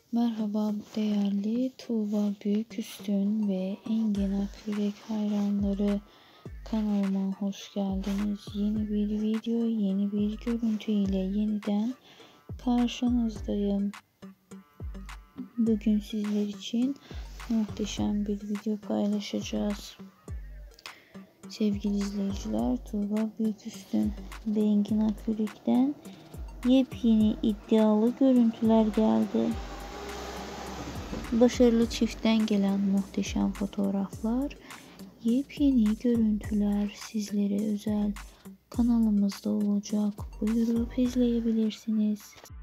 Merhaba değerli Tuğba Büyüküstün ve Engin Akyürek hayranları, kanalıma hoş geldiniz. Yeni bir video, yeni bir görüntü ile yeniden karşınızdayım. Bugün sizler için muhteşem bir video paylaşacağız. Sevgili izleyiciler, Tuğba Büyüküstün ve Engin Akyürek'ten yepyeni iddialı görüntüler geldi. Başarılı çiftten gelen muhteşem fotoğraflar, yepyeni görüntüler sizlere özel kanalımızda olacak. Buyurup izleyebilirsiniz.